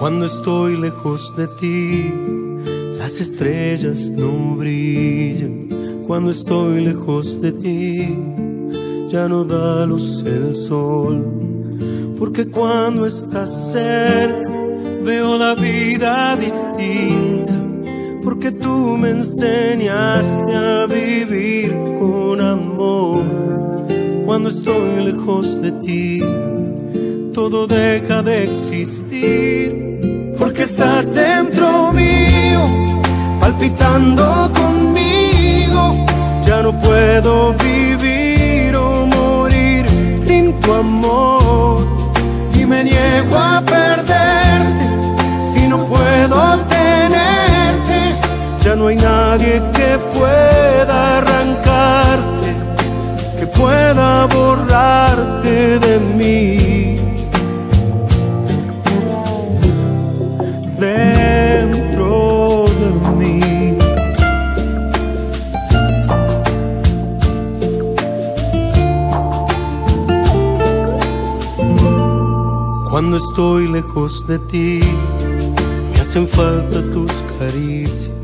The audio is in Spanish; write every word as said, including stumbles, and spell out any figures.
Cuando estoy lejos de ti, las estrellas no brillan. Cuando estoy lejos de ti, ya no da luz el sol. Porque cuando estás cerca, veo la vida distinta. Porque tú me enseñaste a vivir con amor. Cuando estoy lejos de ti, todo deja de existir. Porque estás dentro mío, palpitando conmigo. Ya no puedo vivir o morir sin tu amor. Y me niego a perderte si no puedo tenerte. Ya no hay nadie que pueda arrancarte, que pueda borrarte de mí. Dentro de mí. Cuando estoy lejos de ti, me hacen falta tus caricias.